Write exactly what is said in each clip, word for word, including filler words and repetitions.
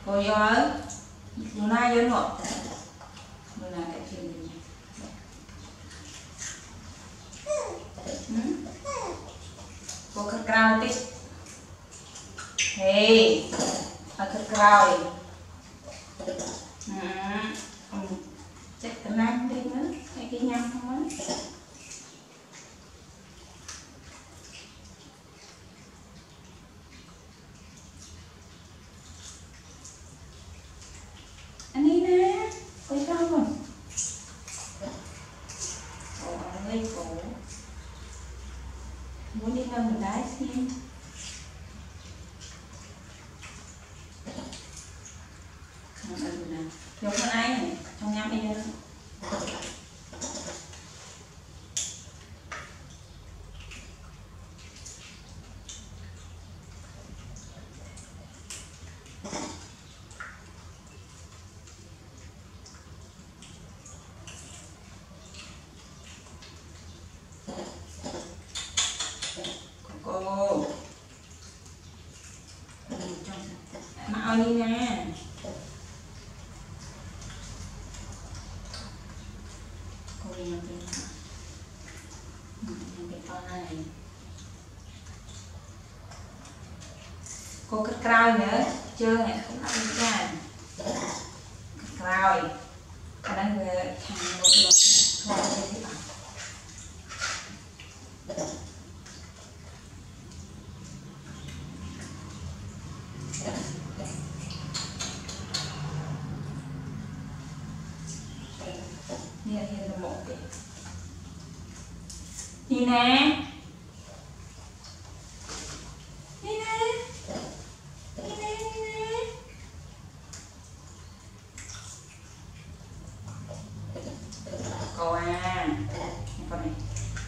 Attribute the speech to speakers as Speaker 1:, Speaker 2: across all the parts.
Speaker 1: cô vô ơi Luna vô nữa Luna cái chuyện gì cô khát rau tí hey khát rau chắc cái nam đi nữa hay cái nhâm không á anh đi nè quay đâu rồi cổ lấy cổ muốn đi đâu mình đái xem dùng con ai này trong nhắm đi nữa cô mau đi nè cô đi một tí cái con này cô cắt rau nữa chưa này không ăn đi ra cắt rau cái đang về thành một lần thôi thế bạn Nhìn nhìn là một cái đi nè đi nè đi nè đi nè cô à con này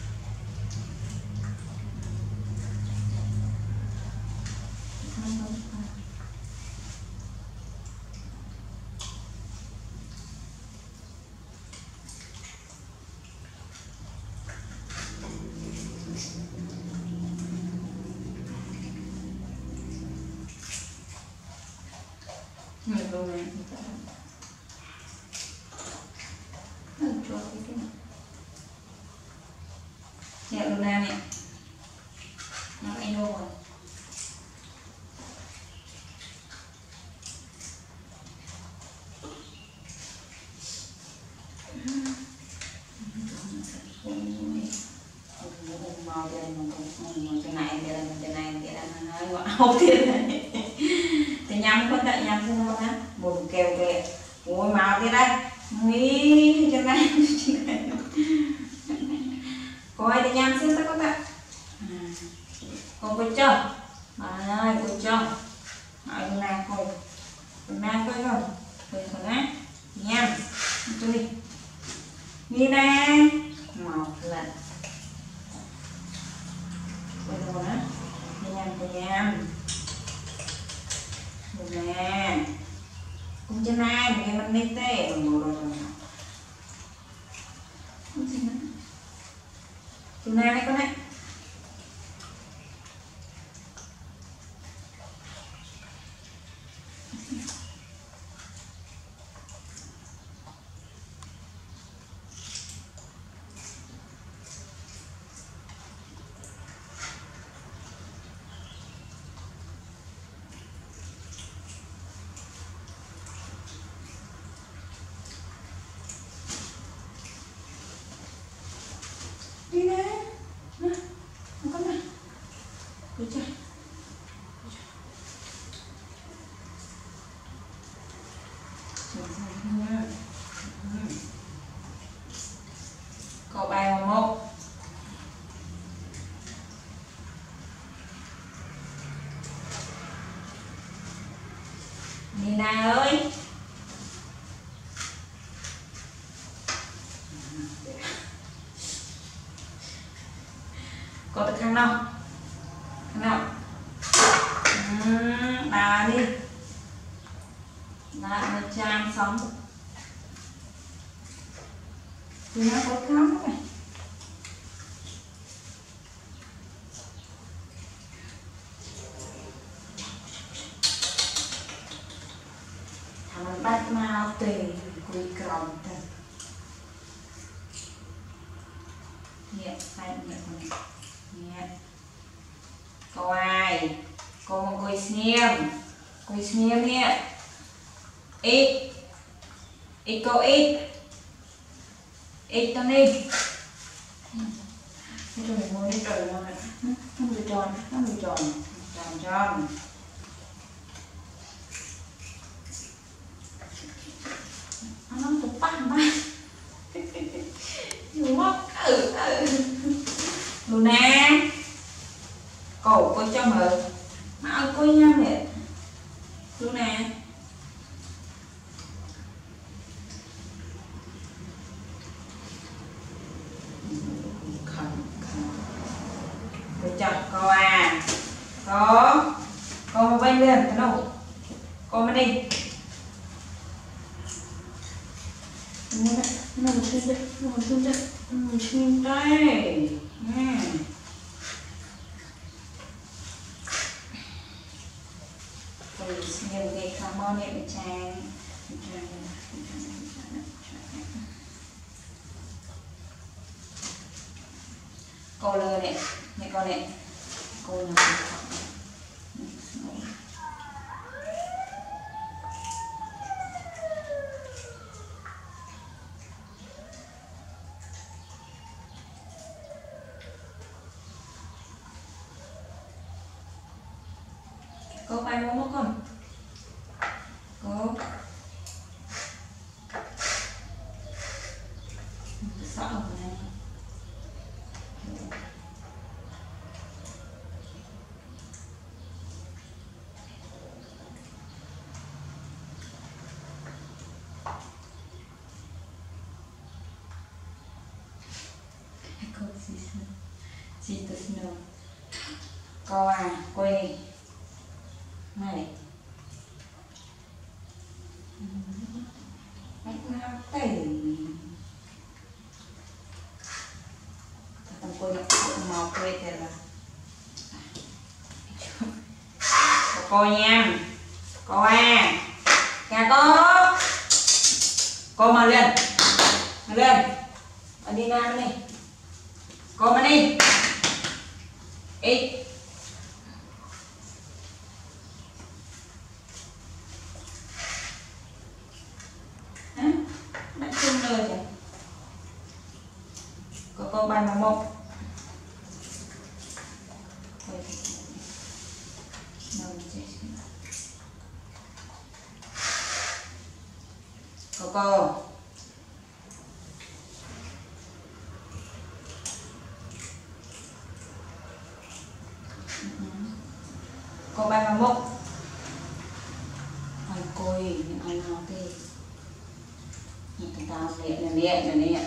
Speaker 1: Người cô này nó cho cái cái này nè Luna nè nó anh vô rồi màu cái này cái này cái này cái này nó nói không tiền này thì nhắm có tại nhắm xem không á một kèo kìa ôi màu thế đây nghĩ trên này coi thì nhắm xem sao các bạn con coi cho ơi coi cho hỏi con nào coi con nào coi không coi thằng á nhắm cho đi đi nè màu lần coi rồi á nhắm coi nhắm nè cũng trên ai mà mình đi tê rồi rồi rồi trên ai đây con này đi nè nè con nè đi chơi câu bài một Nina ơi có được khăn nào khăn nào uhm, bà đi lại một trang sống thì nó có khám này tê cùi còng thật nhẹ tay nhẹ con nhẹ câu ai câu một cùi xiêm cùi xiêm nhẹ ít ít câu ít ít tao đi cái trời ngồi đi trời ngồi nó bị tròn nó bị tròn tròn tròn nó tụt băng băng nhiều móc ừ ừ Luna cổ có cho mờ mà ơi coi nhau nè Luna được chưa cô à có cô mà bay lên cái đâu cô mà đi nó nó một chút đấy nó một chút đấy một chút đấy rồi nhiều cái carbon này bị trang cô lơ này này con này cô nào cô bay muốn không con cô sợ này cô gì gì tôi xin lỗi cô à cô đi này cách nào tẩy thằng cô nó cũng màu quê thế là cô nha cô à nhà cô cô mà lên mà lên mà đi nam đi cô mà đi ít có cô bay mà một có cô cô bay mà một ai coi ai nói thế tao liệt là liệt là liệt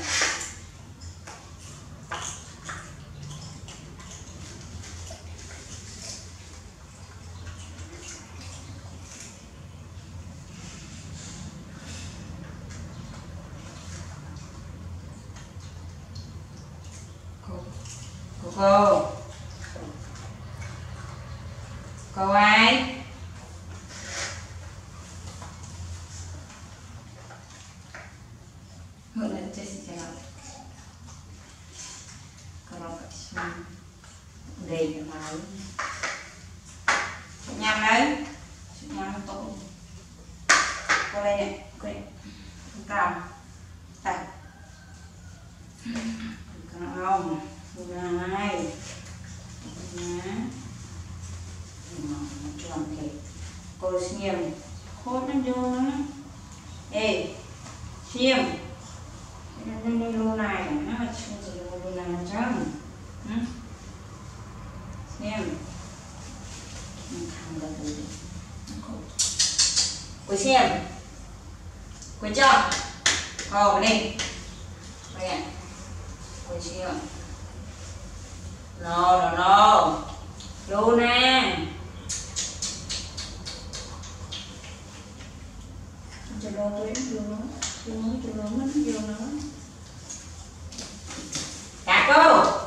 Speaker 1: cô cô cô cô ai hưởng lên chơi gì chơi nào kalau kasih đây cái máu nhằm đấy nhằm tốt cô đây này cô đây cầm tay không này nhá tròn thì cô xiêm khốt nó vô nó ê xiêm nên đi luôn này nó mà chưa chỉ luôn này trắng xiêm thằng cái gì cô xiêm cô cho cô đi đây cô xiêm no no no Luna cho lo tôi chưa nó chưa nó chưa nó mất chưa nó Kako